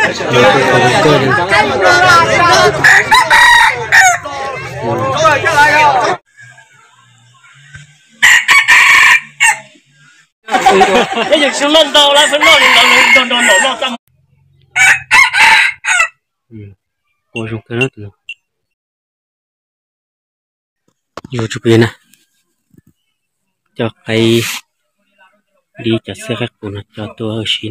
Vô có động cơ đi. Cái dịch xuống lên đâu lại phải nó tâm. Ôi trong cái nước vô chụp này cho cây đi cho xe khách của nó cho tôi ở xin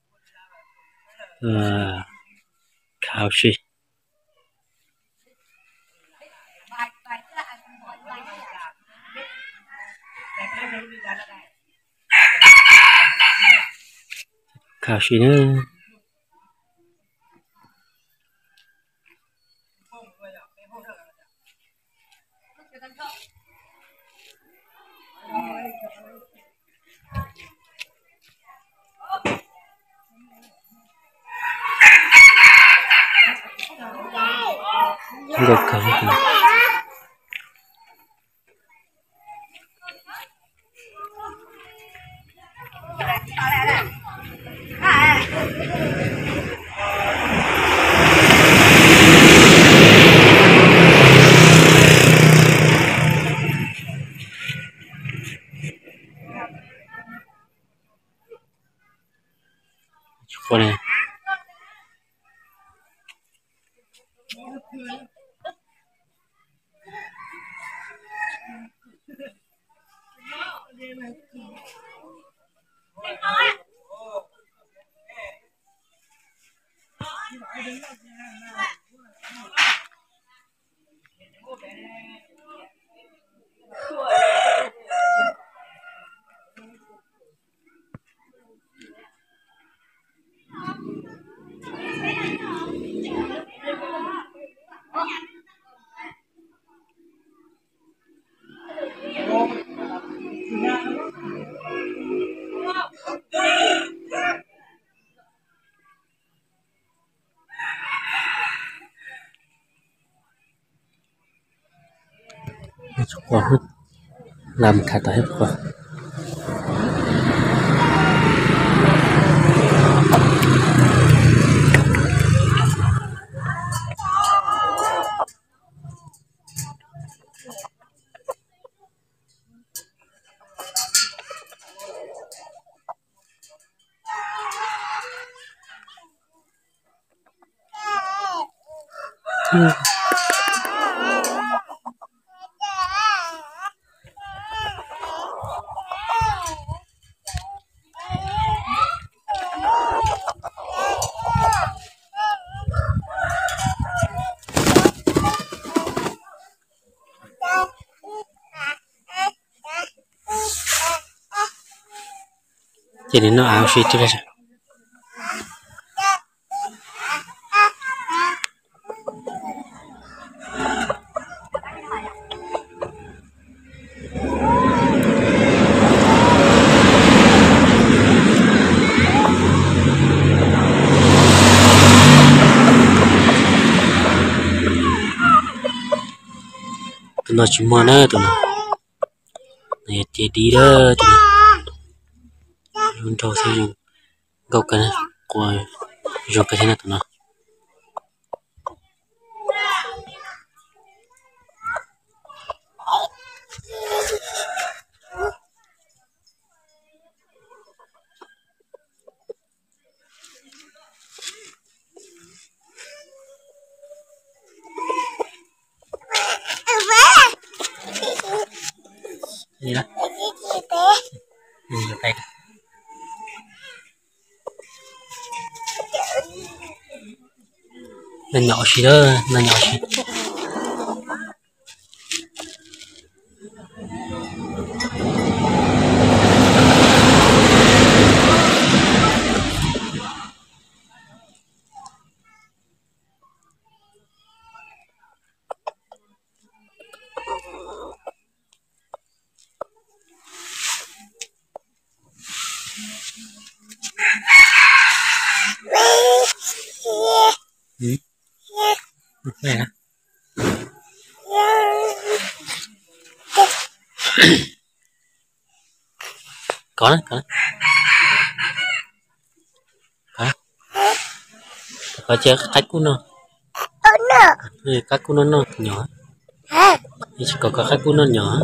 khảo sĩ nữa gọc cả con này con làm khá tới hết con cho nên nó áo suy chứ đấy tụi nó chỉ mua nữa tụi nó này thì đi đó tụi nó luôn cho xây dựng gốc cái này của dọc cái thế này tụi nó gì đó được đây nó nhỏ xí đó nó nhỏ xí này nè có đấy có chơi khách của nó khách của nó nhỏ chỉ có khách của nó nhỏ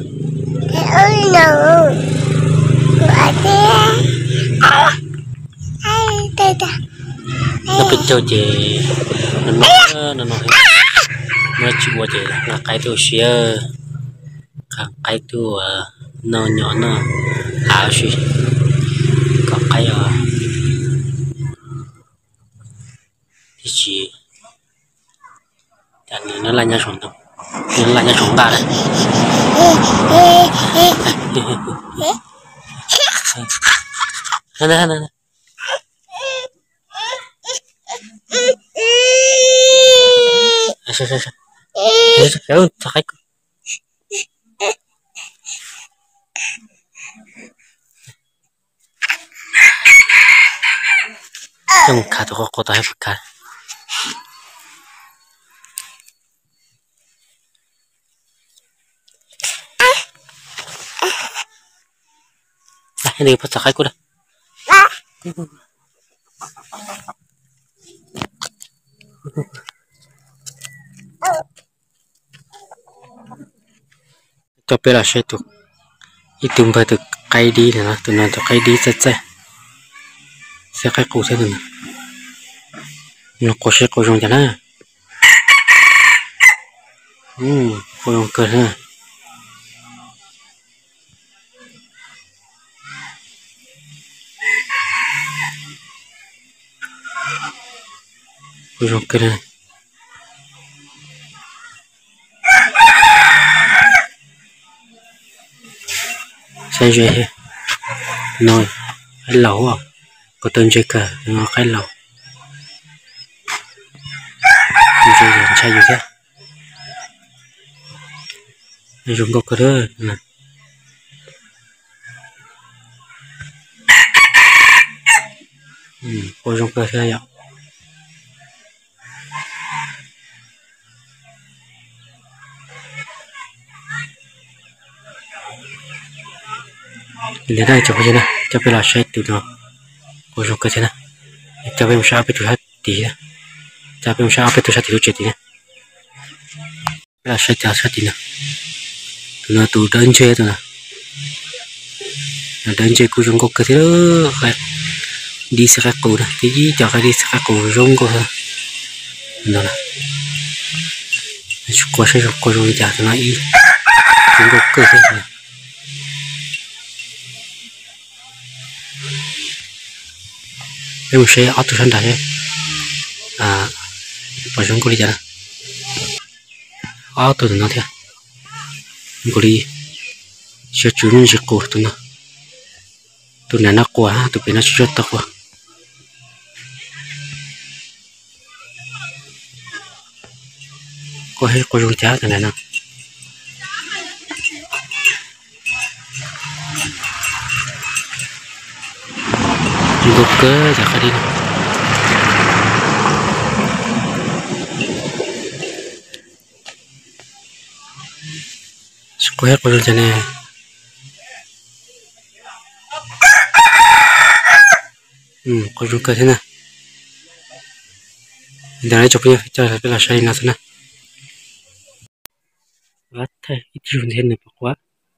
nó bị trâu chè nó nói nó chịu chè là cái tôi xia cái tôi nó nhỏ nó áo xì có cái thì chỉ tại nó là nhà sống đâu nó là nhà sống bà đấy này sao thấy 좀 가도 해볼까? Ini pasak aku dah. Tapi lah saya tu, itu batu kai di lah, tu nanti kai di saja. Saya kai kau saja. Nak kau jong jana. Kau jong kerana. Kau jong kerana. Sai rồi nói cái lẩu à có tên chơi cờ nó cái lẩu chơi dần chơi gì thế này dùng có cơ nè cô dùng cơ thế vậy lấy đây cho cái này cho cái là sai từ nó cô dùng cái thế này cho cái sao cái thứ hai tí này cho cái sao cái thứ hai thì chết tí này là sai chả sai tí này từ nó từ đơn chơi từ là đơn chơi cô dùng cái thế đó phải đi xe các cô này cái gì cho cái đi xe các cô dùng cô thôi đó là cô sẽ dùng cô dùng chả nó ý dùng cái thế này em sẽ ở từ sân đấy và chúng cô đi chả ở từ nó thế cô đi sẽ chú nó sẽ cổ tụi này nó quá tụi bên nó rất to quá có hết cô dùng cháo thế này nè dùng cơ chả phải đi nào có hết cô dùng thế này có dùng cơ thế này để lại chụp cho cái là say nào thế này quá thay ít dùng thế này quá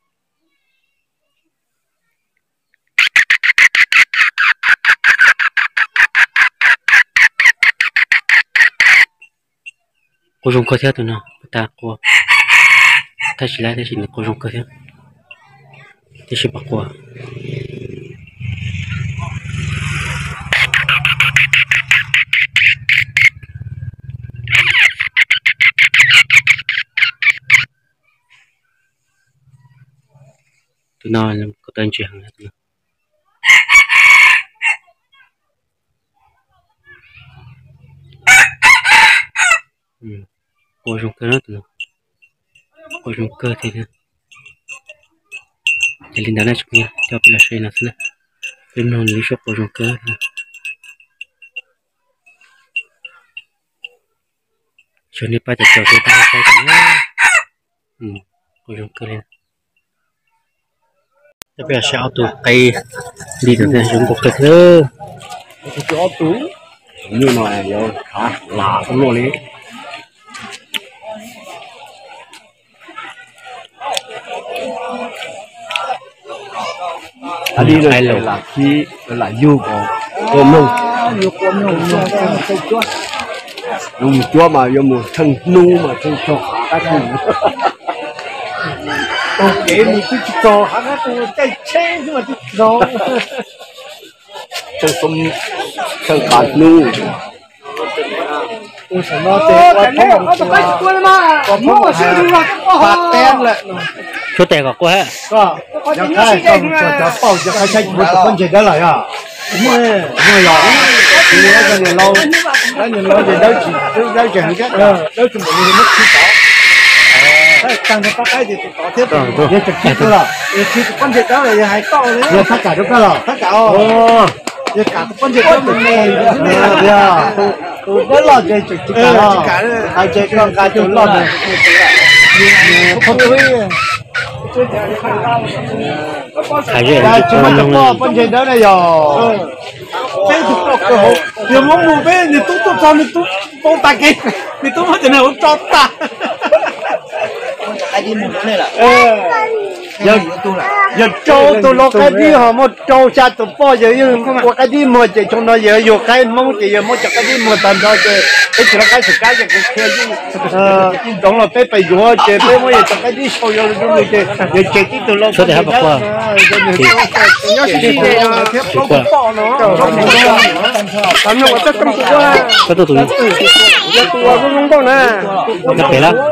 cô dùng cơ thế tụi nó ta cô ta chỉ lại thế chỉ là cô dùng cơ thế thế chỉ bảo cô tụi nó là có tên chuyện này tụi nó cô dùng cơ đó tụi nó cô dùng cơ thế này để lên đó này chụp nha cho cái là xe nào thế này bên nó lấy cho cô dùng cơ cho nên ba chặt chặt cái tay sai tụi nó cô dùng cơ lên cho bây giờ sẽ auto cây đi được này dùng một cái thứ cái auto như này rồi là không luôn đi đi này là khi là du của ôm nung nung chúa mà vô một thân nu mà thân cho các thứ ok mình cứ cho hắn tôi chạy xe nhưng mà tôi cho thân không thân cả nu tôi sẽ nói thế là không có mua xe đi mà bạc ten lại số tiền của cô ha có cái không cho bao giờ cái sách của con gì đó lại à mua nhỏ thì cái người lâu cái người lâu thì đâu chỉ hàng chết đâu chỉ một người mất chi có tăng cái thì có tiếp để trực tiếp rồi thì con gì đó là hay to đấy tất cả đúng không tất cả tất cả con gì đó mình này tôi rất là chơi trực tiếp cả hai chơi con cái tôi lo này không biết hay gì chúng ta có vấn đề đó này rồi cái thực tập cơ hội thì muốn mua cái thì tôi cho thì tôi ta cái thì tôi mới nào cho ta ai đi một này là giờ cho tôi lo cái gì họ một cho cha tôi bao giờ nhưng qua cái gì mà chỉ trong đó giờ vô cái mong chỉ giờ mới cho cái gì mà tận đó chứ cái chỉ là cái sự cái cũng kia chứ đúng là phải phải vô chứ phải mới cho cái gì sau giờ chúng mình chứ giờ chỉ tôi lo số tiền hấp bạc qua nhớ gì thì theo không bỏ nó làm nó chắc tâm qua có tôi giờ tôi không có nè đặc biệt lắm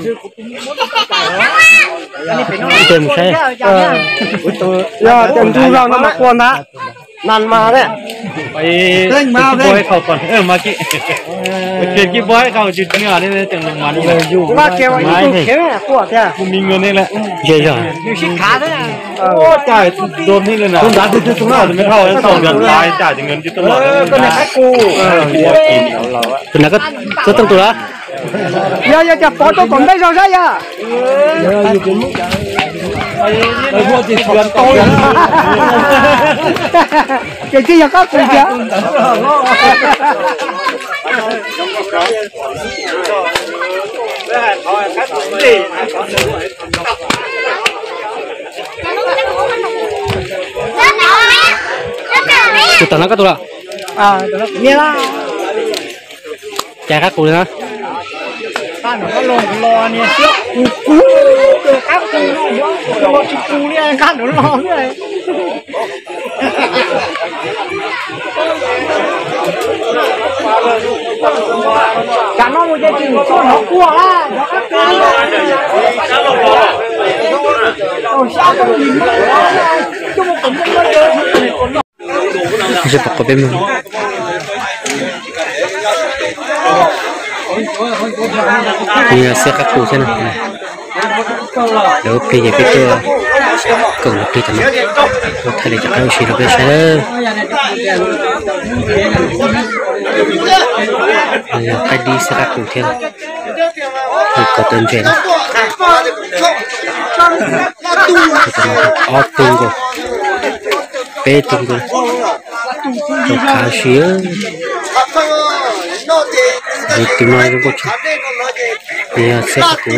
tiền một xe giờ tiền thu ra nó mắc quan đó nàn mà đấy lên mau đấy không còn mà chị cái bói không chịu nữa nên chẳng mà đi ba kêu anh kéo của thế mình người này là dễ rồi khá đấy ô trời đồn như này là không giá thì chúng nào thì mới thôi sau gần lại trả tiền งินcho tôi cái này khách cu từ nào có tăng tuổi đó giờ chập bỏ tôi còn đây rồi đấy à mua tiền tiền tôi cái gì giờ có tiền chưa từ tận nó có tuổi đó nghe là chạy khác cụ nữa nó lo nè cú các cú nó chỉ cú đi các nó lo như này chẳng nó một cái chuyện cho nó cua á nó các cái sao không nhìn nó cho một tấm nó sẽ bọc vào bên mình thì sẽ khắc phục thế nào nếu bây giờ biết chưa cần là khi tận nó thay để cho các chị nó biết sẽ cái đi sẽ khắc phục thêm thì có tên chuyện ở tung rồi bê tung rồi trong khá xía thì tìm nói cái chuyện thì sẽ khắc phục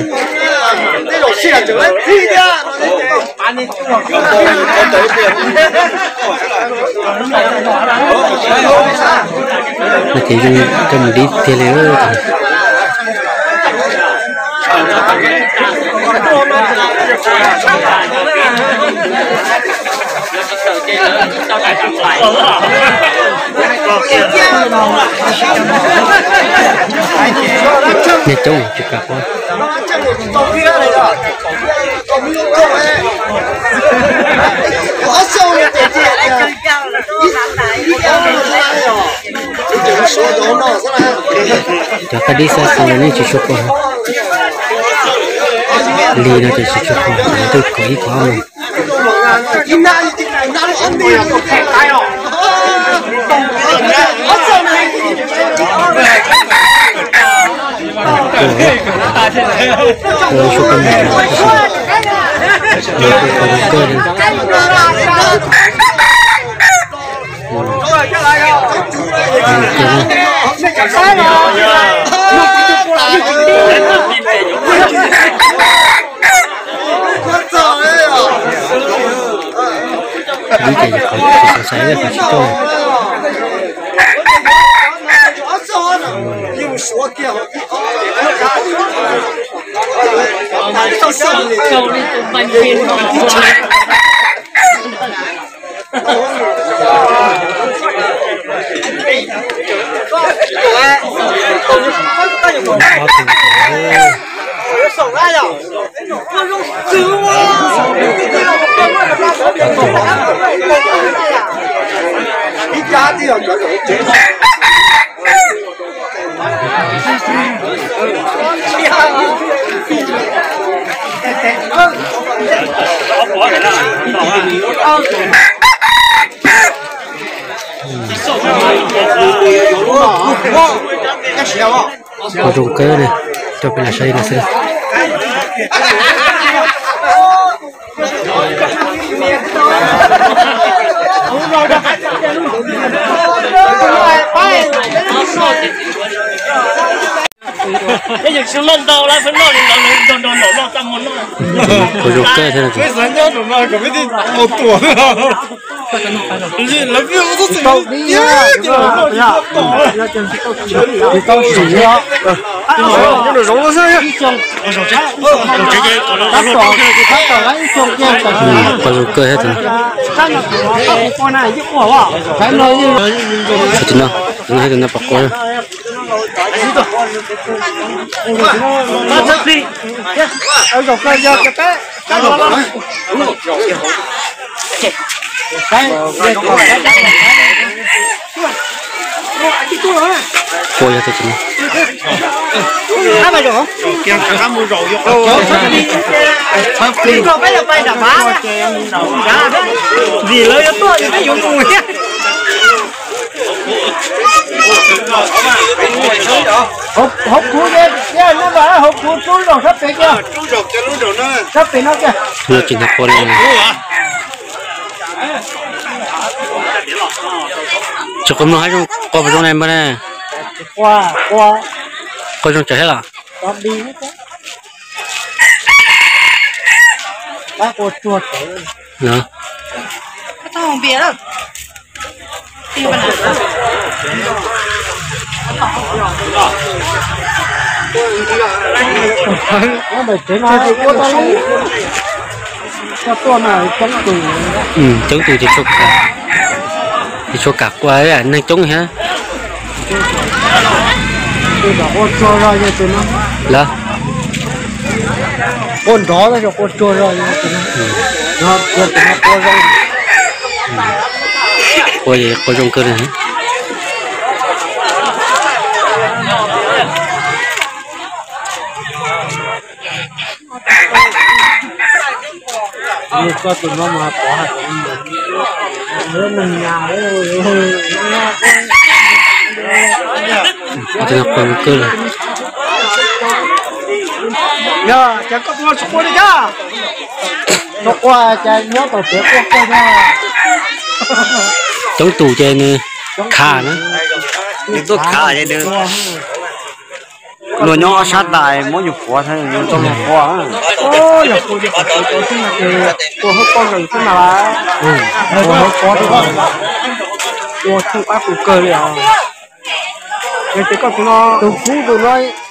thì cho mình đi theo nữa nè chú chụp cặp qua cho cái đi xa xa này chỉ chụp qua lì nó thì chỉ chụp qua tôi có ý quá mà rồi chụp cái này cơ đi lý giải được có sai đấy phải cho có rung cơ này cho bên là xây là xây cái việc xuống lên đầu là phải lo đồn tâm muốn có rung cơ thế là cái sản xuất của nó có biết đi một tuổi gì là việc rất là câu đi á thì câu chỉ á cái đồ giống nó sao nhá có rung cơ hết rồi con này chứ của họ cái nơi như thế nào nó hết rồi nó bọc coi ở dọc cây giờ cái té cái coi ra thế chứ hai bài rồi kia cả mua rượu vô rồi bây giờ bay đã phá gì lấy cho tôi thì cái dụng cụ nhé hộp cua kia nó bảo hộp cua trốn rồi sắp về kia sắp về nó kia nó chỉ là con cho con nó hay trong con vào trong này mà nè qua con trong chảy hết à con đi hết á bác cô chuột nữa tao không biết đâu đi bên nào nó bị thế này cô ta lấy cho tôi này chống tù chống tù thì cho cả qua ấy anh chống hả tôi bảo con cho ra như thế nó là con đó là cho con cho ra như thế nó con ra coi vậy coi trong cơ này như có tụi nó mà bỏ hạt nữa mình nhà thì nó còn cơ này giờ chẳng có con số đi ra nó qua chạy nhớ tàu tiếp qua nha chống tù trên khá nữa nhưng tôi khá vậy được nó nhỏ sát đại mỗi nhục quá thôi nhưng trong lòng quá ôi là cô đi học cô xin là cô hấp con rồi xin là cô hấp có thì cô thu áp của cơ liền người chỉ có tụi nó tụi phú tụi nó